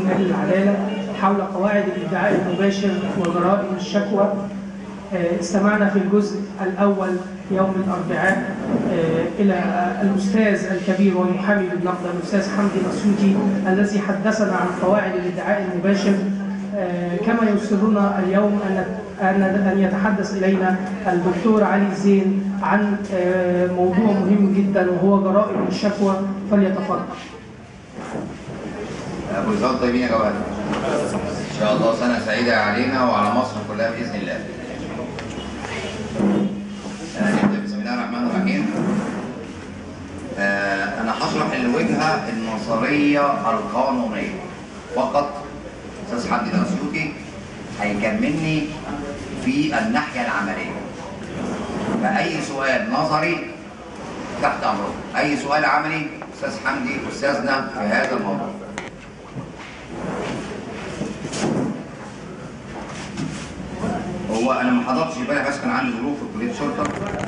لجنة العدالة حول قواعد الادعاء المباشر وجرائم الشكوى. استمعنا في الجزء الأول يوم الأربعاء إلى الأستاذ الكبير والمحامي بالنقد الأستاذ حمدي الأسيوطي الذي حدثنا عن قواعد الادعاء المباشر، كما يسرنا اليوم أن يتحدث إلينا الدكتور علي زين عن موضوع مهم جدا وهو جرائم الشكوى. فليتفضل. كل سنة وانتم طيبين يا جماعة. إن شاء الله سنة سعيدة علينا وعلى مصر كلها بإذن الله. نبدأ بسم الله الرحمن الرحيم. أنا هشرح الوجهة النظرية القانونية فقط. أستاذ حمدي الأسيوطي هيكملني في الناحية العملية. فأي سؤال نظري تحت أمره، أي سؤال عملي أستاذ حمدي أستاذنا في هذا الموضوع. هو انا ما حضرتش امبارح بس كان عندي ظروف في كليه الشرطه.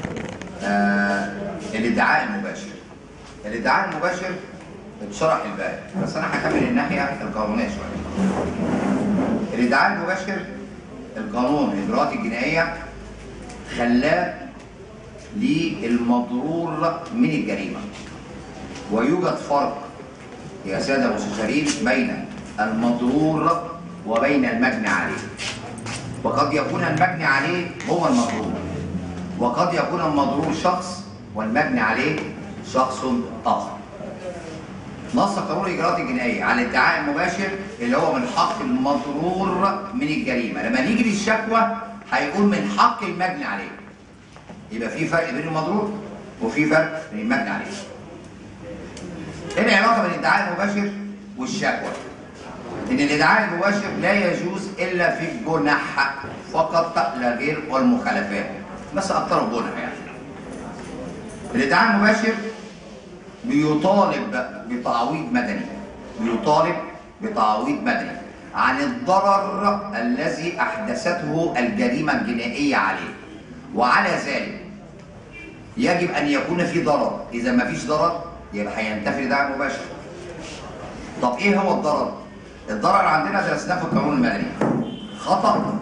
الادعاء المباشر. الادعاء المباشر اتشرح امبارح بس انا هكمل الناحيه القانونيه شويه. الادعاء المباشر القانون الاجراءات الجنائيه خلاه للمضرور من الجريمه. ويوجد فرق يا ساده المستشارين بين المضرور وبين المجني عليه. وقد يكون المجني عليه هو المضرور، وقد يكون المضرور شخص والمجني عليه شخص آخر. نص قانون الإجراءات الجنائية على الادعاء المباشر اللي هو من حق المضرور من الجريمة. لما نيجي للشكوى هيقول من حق المجني عليه. يبقى في فرق بين المضرور وفي فرق بين المجني عليه. ايه العلاقة بين الادعاء المباشر والشكوى؟ إن الادعاء المباشر لا يجوز إلا في الجنح فقط لا غير والمخالفات، بس أكثر الجنح يعني. الادعاء المباشر بيطالب بتعويض مدني، بيطالب بتعويض مدني عن الضرر الذي أحدثته الجريمة الجنائية عليه، وعلى ذلك يجب أن يكون في ضرر. إذا ما فيش ضرر يبقى هينتفي الادعاء المباشر. طب إيه هو الضرر؟ الضرر عندنا درسناه في القانون المدني. خطأ،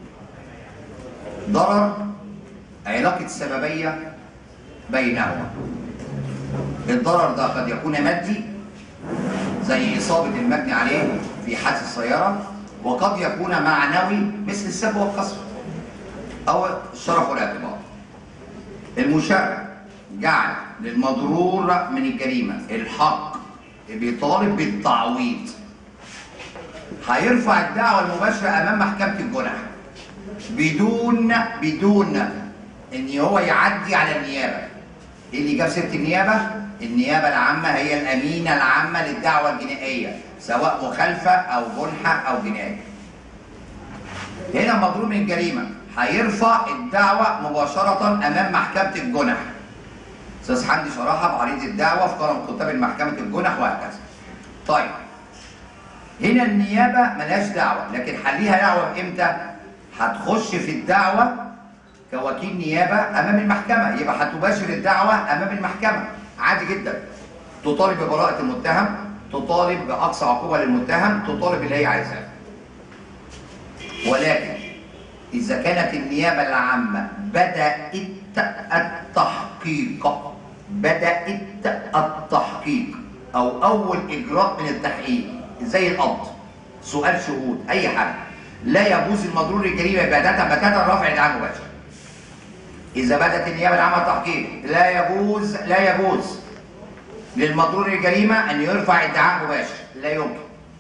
ضرر، علاقة سببية بينهما. الضرر ده قد يكون مادي زي إصابة المجني عليه في حادث السيارة، وقد يكون معنوي مثل السب والقذف أو الشرف والاعتبار. المشرع جعل للمضرور من الجريمة الحق بيطالب بالتعويض. هيرفع الدعوة المباشرة أمام محكمة الجنح بدون إن هو يعدي على النيابة. إيه اللي جاب سيرة النيابة؟ النيابة العامة هي الأمينة العامة للدعوة الجنائية سواء مخالفة أو جنحة أو جناية. هنا المضرور من الجريمة هيرفع الدعوة مباشرة أمام محكمة الجنح. أستاذ حمدي شرحها بعريض الدعوة في قانون كتاب محكمة الجنح وهكذا. طيب هنا النيابة ملهاش دعوة، لكن هليها دعوة امتى؟ هتخش في الدعوة كوكيل نيابة أمام المحكمة، يبقى هتباشر الدعوة أمام المحكمة عادي جدا. تطالب ببراءة المتهم، تطالب بأقصى عقوبة للمتهم، تطالب اللي هي عايزاه. ولكن إذا كانت النيابة العامة بدأت التحقيق أو أول إجراء من التحقيق زي القبض، سؤال شهود، أي حاجة، لا يجوز المضرور الجريمة بتاتا رفع ادعاء مباشر. إذا بدأت النيابة العامة التحقيق لا يجوز للمضرور الجريمة أن يرفع ادعاء مباشر، لا يمكن.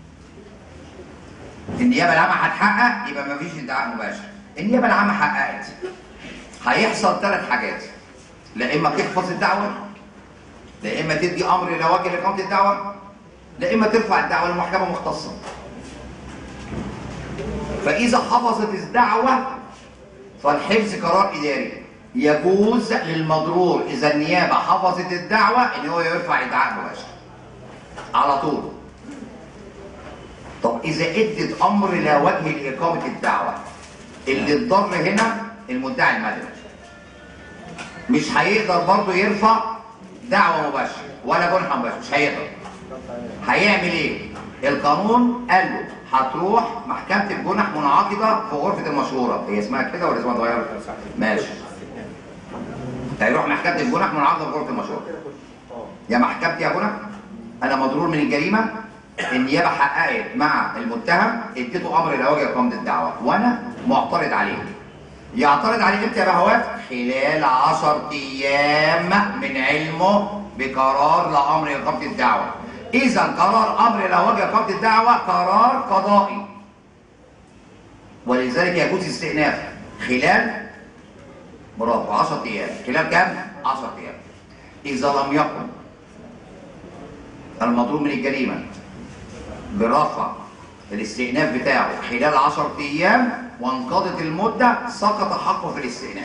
النيابة العامة هتحقق يبقى ما فيش ادعاء مباشر. النيابة العامة حققت، هيحصل 3 حاجات: لا إما تحفظ الدعوة، لا إما تدي أمر إلى وجه إقامة الدعوة، لا إما ترفع الدعوة للمحكمة مختصة. فإذا حفظت الدعوة فالحفظ قرار إداري. يجوز للمضرور إذا النيابة حفظت الدعوة إن هو يرفع ادعاء مباشر على طول. طب إذا ادت أمر لا وجه لإقامة الدعوة، اللي اتضر هنا المدعي المدني مش هيقدر برضه يرفع دعوة مباشرة ولا جنحة مباشرة، مش هيقدر. هيعمل إيه؟ القانون قال له هتروح محكمة الجنح منعقدة في غرفة المشورة، هي اسمها كده ولا اسمها اتغيرت؟ ماشي. هيروح محكمة الجنح منعقدة في غرفة المشورة. يا محكمتي يا جنح أنا مضرور من الجريمة، النيابة حققت مع المتهم اديته أمر لا وجه إقامة الدعوة وأنا معترض عليه. يعترض عليه امتى يا بهوات؟ خلال 10 أيام من علمه بقرار لأمر إقامة الدعوة. إذا قرار أمر لا وجه إقامة الدعوة قرار قضائي، ولذلك يجوز استئناف خلال برافو 10 أيام. خلال كام؟ 10 أيام. إذا لم يقم المضروب من الجريمة برفع الاستئناف بتاعه خلال 10 أيام وانقضت المدة سقط حقه في الاستئناف.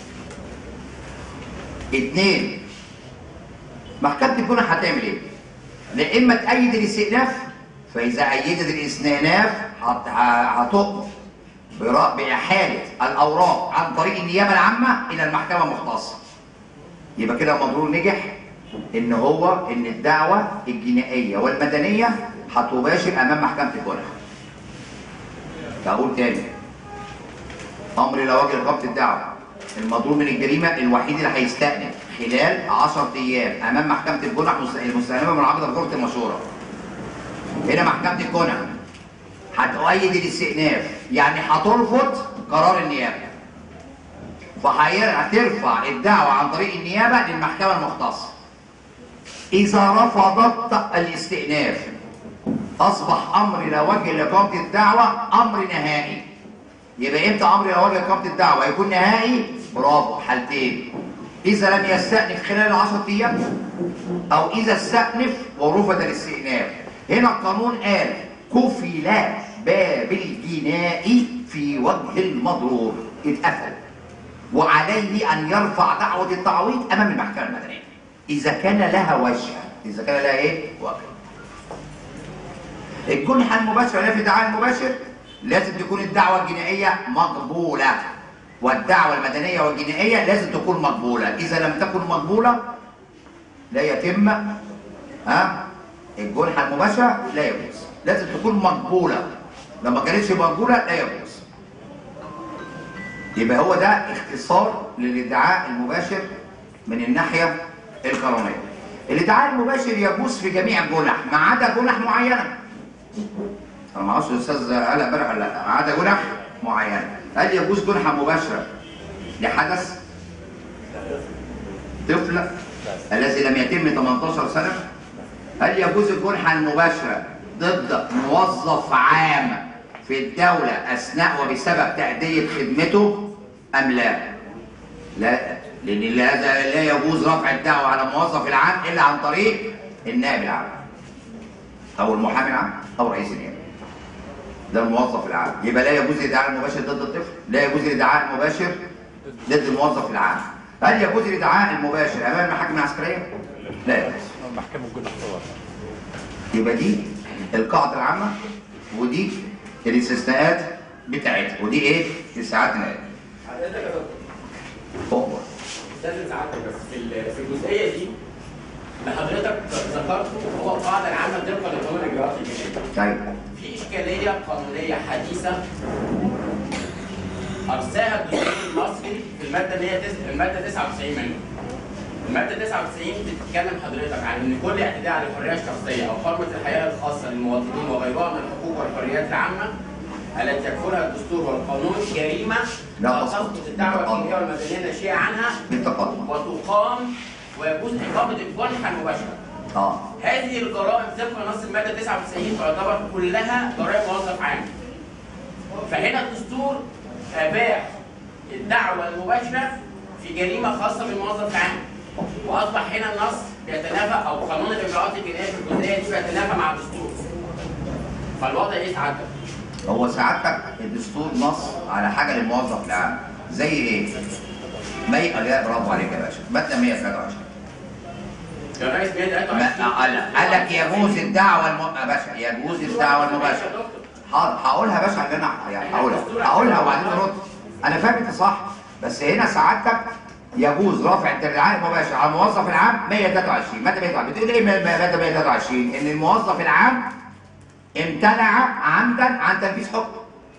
2. محكمة الجنح هتعمل ايه؟ لا اما تأيد الاستئناف، فإذا أيدت الاستئناف هتقف بإحالة الأوراق عن طريق النيابة العامة إلى المحكمة المختصة. يبقى كده المضرور نجح إن الدعوة الجنائية والمدنية هتباشر أمام محكمة الجنح. هقول تاني، أمر لا وجه إقامة الدعوة المضرور من الجريمة الوحيد اللي هيستأنف خلال 10 أيام أمام محكمة الجنح المستأنفة منعقدة في غرفة المشورة. هنا محكمة الجنح هتؤيد الاستئناف، يعني هترفض قرار النيابة، فهترفع الدعوة عن طريق النيابة للمحكمة المختصة. إذا رفضت الاستئناف أصبح أمر لا وجه لإقامة الدعوة أمر نهائي. يبقى إمتى أمر لا وجه لإقامة الدعوة يكون نهائي؟ برافو، حالتين: إذا لم يستأنف خلال 10 أيام، أو إذا استأنف ورفض الاستئناف. هنا القانون قال كفل باب الجناء في وجه المضرور، اتقفل، وعليه أن يرفع دعوة التعويض أمام المحكمة المدنية إذا كان لها وجه. إذا كان لها إيه؟ وجه. الجنحة المباشرة لا في الدعاء المباشر لازم تكون الدعوة الجنائية مقبولة، والدعوة المدنية والجنائية لازم تكون مقبولة. إذا لم تكن مقبولة لا يتم الجنحة المباشرة، لا يجوز. لازم تكون مقبولة، لو ما كانتش مقبولة لا يجوز. يبقى هو ده اختصار للادعاء المباشر من الناحية القانونية. الادعاء المباشر يجوز في جميع الجنح ما عدا جنح معينة. أنا ما اعرفش الأستاذ قال امبارح ولا لا، ما عدا جنح معينة. هل يجوز جنحة مباشرة لحدث طفل الذي لم يتم 18 سنة؟ هل يجوز الجنحة المباشرة ضد موظف عام في الدولة أثناء وبسبب تأدية خدمته أم لا؟ لا، لأن هذا لا يجوز رفع الدعوة على الموظف العام إلا عن طريق النائب العام أو المحامي العام أو رئيس النيابة. ده الموظف العام. يبقى لا يجوز الادعاء المباشر ضد الطفل، لا يجوز الادعاء المباشر ضد الموظف العام. هل يجوز الادعاء المباشر أمام المحاكم العسكرية؟ لا يجوز. محكمة الجنح طبعا. يبقى دي القاعدة العامة، ودي الاستثناءات بتاعتها، ودي ايه؟ استثناءات نهائية. حضرتك يا دكتور استاذن سعادتك بس في الجزئيه دي اللي حضرتك ذكرته هو القاعده العامه طبقا لقانون الاجراءات الجنائيه. طيب. في اشكاليه قانونيه حديثه ارساها الدستور المصري في الماده 99 منه. الماده 99 بتتكلم حضرتك عن ان كل اعتداء على الحريه الشخصيه او حرمه الحياه الخاصه للمواطنين وغيرها من الحقوق والحريات العامه التي يكفلها الدستور والقانون جريمه لا تسقط الدعوه الجنائيه والمدنيه ناشئه عنها وتقام ويجوز اقامه الجنحه المباشره. هذه الجرائم طبق نص الماده 99 تعتبر كلها جرائم موظف عام. فهنا الدستور اباح الدعوه المباشره في جريمه خاصه بالموظف العام، واصبح هنا النص بيتنافى او قانون الاجراءات الجنائيه في الجزئيه دي بيتنافى مع الدستور. فالوضع ايه سعادتك؟ هو سعادتك الدستور نص على حاجه للموظف العام زي ايه؟ برافو عليك يا باشا، ماده 123. يا ريس 123 قال لك يجوز الدعوه يا باشا، يجوز الدعوه المباشره. حاضر هقولها يا باشا، اللي انا يعني هقولها وبعدين ارد. انا فاهم انت صح، بس هنا سعادتك يجوز رفع الادعاء المباشر على الموظف العام 123 ماده 123. بتقول ايه ماده 123؟ ان الموظف العام امتنع عمدا عن تنفيذ حكم.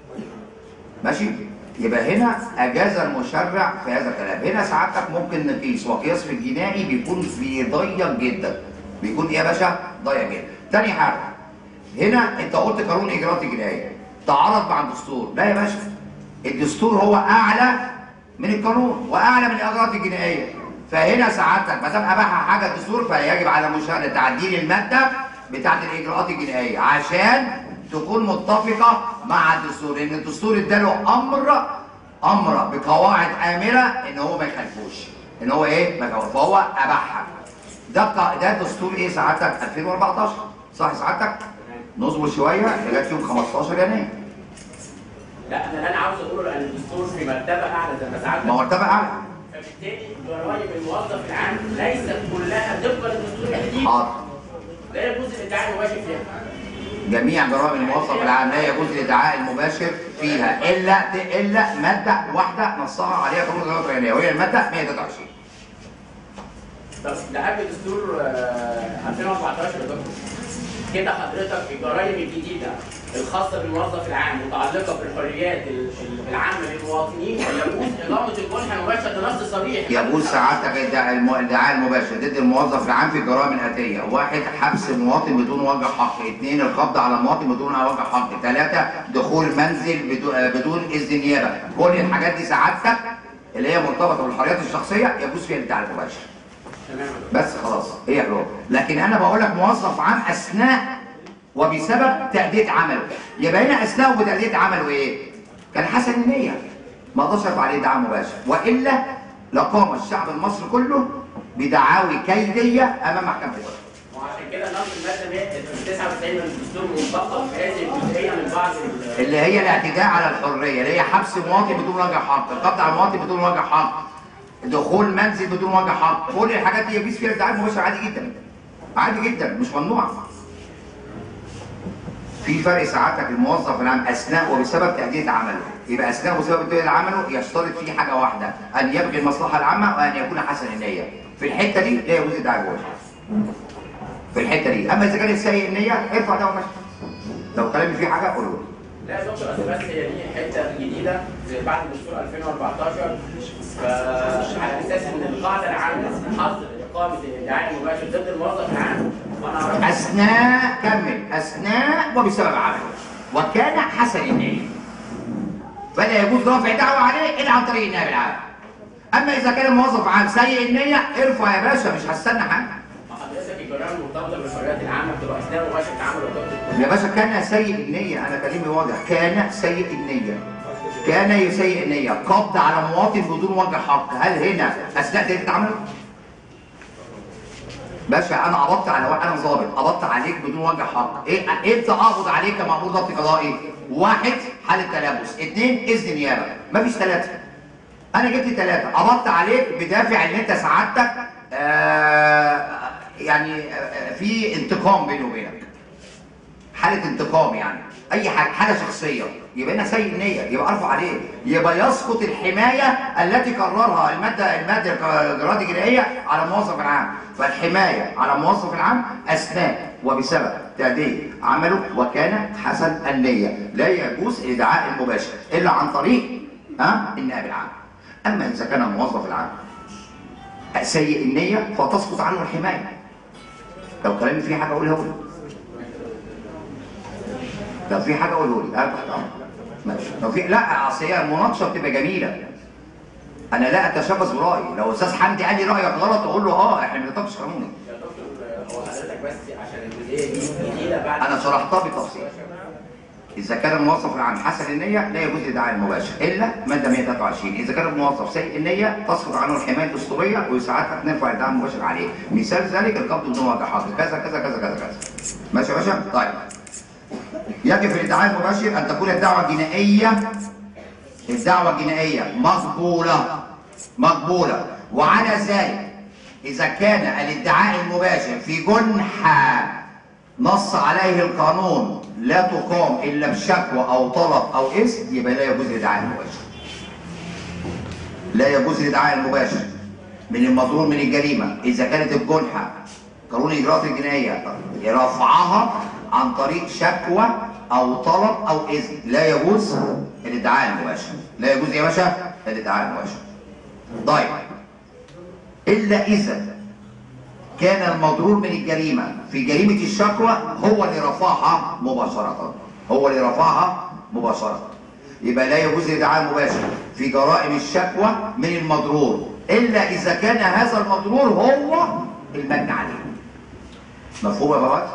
ماشي؟ يبقى هنا اجاز المشرع في هذا الكلام. هنا سعادتك ممكن نقيس، وقياس في الجنائي بيكون في ضيق جدا. بيكون ايه يا باشا؟ ضيق جدا. تاني حاجه، هنا انت قلت قانون اجراءات الجنائيه تعارض مع الدستور. لا يا باشا، الدستور هو اعلى من القانون واعلى من الاجراءات الجنائيه. فهنا سعادتك ما دام اباحها حاجه الدستور فيجب على المشرع تعديل الماده بتاعت الاجراءات الجنائيه عشان تكون متفقه مع الدستور، لان الدستور اداله امر بقواعد امره ان هو ما يخالفوش، ان هو ايه؟ ما يخالفوش، فهو اباحها. ده دستور ايه سعادتك؟ 2014 صح سعادتك؟ نصبر شويه لغايه يوم 15 يناير. لا انا عاوز اقوله ان الدستور في مرتبه اعلى زي ما سعادتك. ما مرتبه اعلى. فبالتالي ضرائب الموظف العام ليست كلها طبقا للدستور الجديد. حاضر. لا يجوز الادعاء المباشر فيها. جميع ضرائب الموظف العام لا يجوز الادعاء المباشر فيها الا ماده واحده نصها عليها قانون الاجراءات الجنائيه وهي الماده 123. طب ده قبل دستور 2014 يا دكتور. كده حضرتك الجرائم الجديده الخاصه بالموظف العام متعلقه بالحريات العامه للمواطنين يجوز اقامه الجنحه المباشره بنص صريح. يجوز سعادتك الادعاء المباشر ضد الموظف العام في الجرائم الاتيه: 1 حبس المواطن بدون وجه حق، 2 القبض على المواطن بدون وجه حق، 3 دخول منزل بدون اذن نيابه. كل الحاجات دي سعادتك اللي هي مرتبطه بالحريات الشخصيه يجوز فيها الادعاء المباشر. بس خلاص هي حلوه. لكن انا بقول لك موظف عام اثناء وبسبب تأدية عمله. يبقى هنا اثناء وبتأدية عمله ايه؟ كان حسن النية ما اقدرش ارفع عليه ادعاء مباشر، والا لقام الشعب المصري كله بدعاوي كيديه امام محكمه القضاء. وعشان كده نص الماده 99 من الدستور منطقه في هذه الجزئيه من بعض اللي هي الاعتداء على الحريه، اللي هي حبس مواطن بدون وجه حق، القبض على المواطن بدون وجه حق، دخول منزل بدون وجه حق. كل الحاجات دي يجوز فيها الادعاء المباشر عادي جدا. عادي جدا مش ممنوع. في فرق سعادتك الموظف العام اثناء وبسبب تأدية عمله. يبقى اثناء وبسبب تأدية عمله يشترط فيه حاجه واحده: ان يبغي المصلحه العامه وان يكون حسن النيه. في الحته دي لا يجوز الادعاء المباشر. في الحته دي. اما اذا كان سيء النيه ارفع دعوه مباشر. لو كلامي فيه حاجه قوله لي. لا يا دكتور، بس هي دي حته جديده زي بعد دستور 2014 على اساس ان القاعده العامه حظر اقامه الادعاء المباشر ضد الموظف العام اثناء وبسبب عمله وكان حسن النيه. فلا يجوز رفع دعوه عليه الا عن طريق النائب العام. اما اذا كان الموظف عام سيء النيه ارفع يا باشا، مش هستنى حاجه. حضرتك الجرائم المرتبطه بالحريات العامه بتبقى اثناء مباشره عمل وضبط. يا باشا كان سيء النيه، انا كلامي واضح، كان سيء النيه. كان سيء النيه، قبض على مواطن بدون وجه حق، هل هنا اثناء تأدية عمله؟ باشا انا قبضت على انا ظابط، قبضت عليك بدون وجه حق، امتى اقبض عليك كمأمور ضبط قضائي؟ 1 حالة تلبس، 2 اذن نيابه، مفيش 3. انا جبت 3، قبضت عليك بدافع ان انت سعادتك يعني في انتقام بيني وبينك. حالة انتقام يعني، اي حاجه، حاله شخصيه، يبقى هنا سيء النيه، يبقى ارفع عليه، يبقى يسقط الحمايه التي قررها الماده الاجراءات الجنائيه على الموظف العام. فالحمايه على الموظف العام اثناء وبسبب تأدية عمله وكان حسن النيه. لا يجوز الادعاء المباشر الا عن طريق النائب العام. اما اذا كان الموظف العام سيء النيه فتسقط عنه الحمايه. لو كلامي فيه حاجه اقولها لي. لو في حاجه قوله لي، انا تحت امرك. ماشي. لو في لا، اصل هي المناقشه بتبقى جميله. انا لا اتشبث برايي، لو استاذ حمدي قال لي رايك غلط اقول له احنا ما بنطبقش قانوني. يا دكتور هو حضرتك بس عشان الجزئيه دي جديده بعد انا شرحتها بالتفصيل. اذا كان الموظف العام حسن النيه لا يجوز الادعاء المباشر الا ماده 123. اذا كان الموظف سيء النيه تسقط عنه الحمايه الدستوريه وساعتها نرفع الادعاء المباشر عليه. مثال ذلك القبض بدون وجه حق، كذا كذا كذا كذا كذا. ماشي يا باشا؟ طيب. يجب في الادعاء المباشر ان تكون الدعوه الجنائيه مقبوله، وعلى ذلك اذا كان الادعاء المباشر في جنحه نص عليه القانون لا تقام الا بشكوى او طلب او اذن، يبقى لا يجوز الادعاء المباشر. لا يجوز الادعاء المباشر من المظنون من الجريمه اذا كانت الجنحه قانون الاجراءات الجنائيه رفعها عن طريق شكوى او طلب او اذن. لا يجوز الادعاء المباشر. لا يجوز يا باشا الادعاء المباشر. طيب الا اذا كان المضرور من الجريمه في جريمه الشكوى هو اللي رفعها مباشره. هو اللي رفعها مباشره. يبقى لا يجوز الادعاء المباشر في جرائم الشكوى من المضرور الا اذا كان هذا المضرور هو المجني عليه. مفهوم يا بابات؟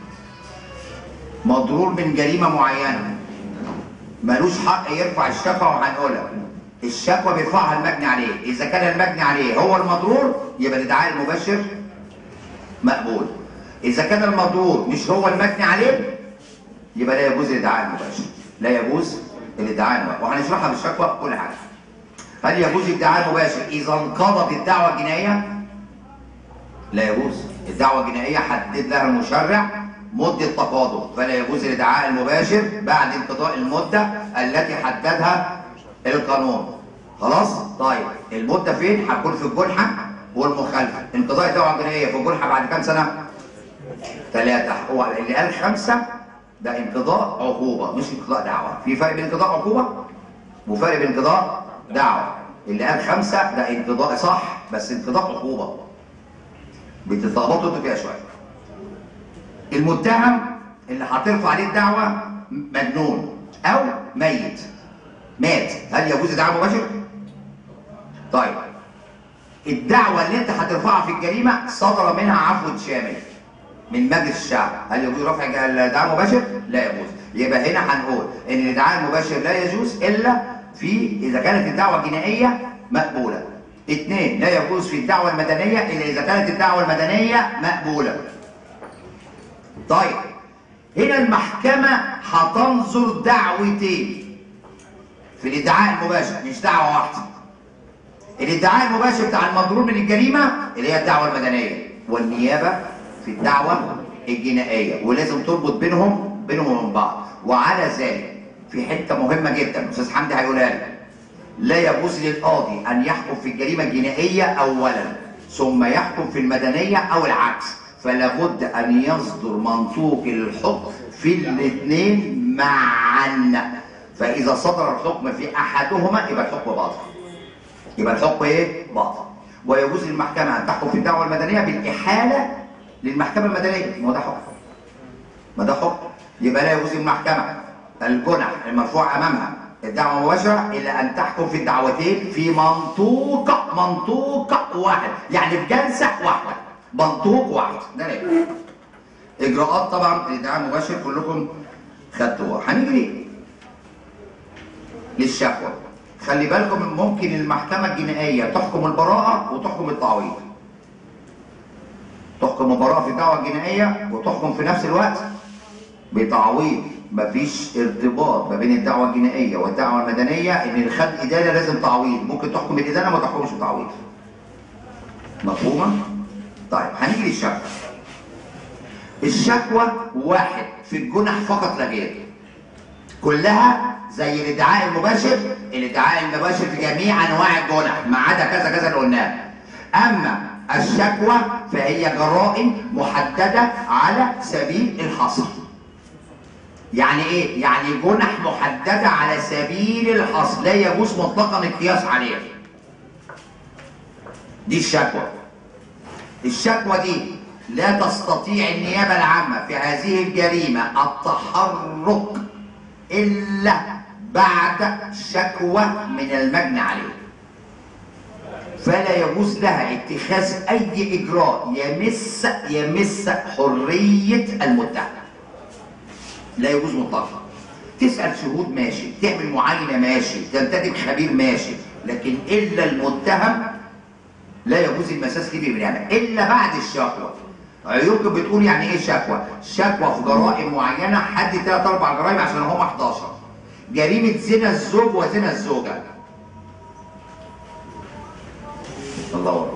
مضرور من جريمه معينه ملوش حق يرفع الشكوى، وهنقولها الشكوى بيرفعها المجني عليه. اذا كان المجني عليه هو المضرور يبقى الادعاء المباشر مقبول. اذا كان المضرور مش هو المجني عليه يبقى لا يجوز الادعاء المباشر. لا يجوز الادعاء المباشر، وهنشرحها بالشكوى كل حاجه. هل يجوز الادعاء المباشر اذا انقضت الدعوه الجنائيه؟ لا يجوز. الدعوه الجنائيه حدد لها المشرع مده تقاضي، فلا يجوز الادعاء المباشر بعد انقضاء المده التي حددها القانون. خلاص؟ طيب المده فين؟ هتكون في الجنحه والمخالفه. انقضاء الدعوه الجنائيه في الجنحه بعد كام سنه؟ 3. هو اللي قال 5 ده انقضاء عقوبه مش انقضاء دعوه. في فرق بين انقضاء عقوبه وفرق بين انقضاء دعوه. اللي قال 5 ده انقضاء صح بس انقضاء عقوبه. بتتلخبطوا انتوا فيها شويه. المتهم اللي هترفع عليه الدعوه مجنون او ميت، مات، هل يجوز الادعاء المباشر؟ طيب الدعوه اللي انت هترفعها في الجريمه صدر منها عفو شامل من مجلس الشعب، هل يجوز رفع الادعاء المباشر؟ لا يجوز. يبقى هنا هنقول ان الادعاء المباشر لا يجوز الا في اذا كانت الدعوه الجنائيه مقبوله. 2 لا يجوز في الدعوه المدنيه الا اذا كانت الدعوه المدنيه مقبوله. طيب هنا المحكمه هتنظر دعوتين في الادعاء المباشر مش دعوه واحده. الادعاء المباشر بتاع المضرور من الجريمه اللي هي الدعوه المدنيه، والنيابه في الدعوه الجنائيه، ولازم تربط بينهم وبين بعض. وعلى ذلك في حته مهمه جدا استاذ حمدي هيقولها لي، لا يجوز للقاضي ان يحكم في الجريمه الجنائيه اولا ثم يحكم في المدنيه او العكس، فلا بد ان يصدر منطوق الحكم في الاثنين معا. فاذا صدر الحكم في احدهما يبقى الحكم باطل. يبقى الحكم ايه؟ باطل. ويجوز للمحكمه ان تحكم في الدعوه المدنيه بالاحاله للمحكمه المدنيه. ما ده حكم. ما ده حكم. يبقى لا يجوز للمحكمه الجنح المرفوع امامها الدعوه المباشره الا ان تحكم في الدعوتين في منطوق واحد، يعني بجلسه واحده، منطوق واحد. ده ليه؟ اجراءات طبعا الادعاء المباشر كلكم خدتوها. هنيجي للشكوى. خلي بالكم ممكن المحكمه الجنائيه تحكم البراءه وتحكم التعويض. تحكم البراءه في الدعوه الجنائيه وتحكم في نفس الوقت بتعويض. مفيش ارتباط ما بين الدعوه الجنائيه والدعوه المدنيه ان اللي خد ادانه لازم تعويض. ممكن تحكم بالادانه ما تحكمش بتعويض. مفهومه؟ طيب هنيجي للشكوى. الشكوى واحد في الجنح فقط لا غير. كلها زي الادعاء المباشر. الادعاء المباشر في جميع انواع الجنح ما عدا كذا كذا اللي قلناه. اما الشكوى فهي جرائم محدده على سبيل الحصر. يعني ايه؟ يعني جنح محدده على سبيل الحصر لا يجوز مطلقا القياس عليها. دي الشكوى. الشكوى دي لا تستطيع النيابه العامه في هذه الجريمه التحرك الا بعد شكوى من المجني عليه. فلا يجوز لها اتخاذ اي اجراء يمس حريه المتهم. لا يجوز مطلقا. تسال شهود ماشي، تعمل معاينه ماشي، تنتدب خبير ماشي، لكن الا المتهم لا يجوز المساس ليه بالنيابه الا بعد الشكوى. عيوبكم بتقول يعني ايه شكوى؟ شكوى في جرائم معينه حد 3 4 جرائم عشان هم 11. جريمه زنا الزوج وزنا الزوجه. الله أكبر.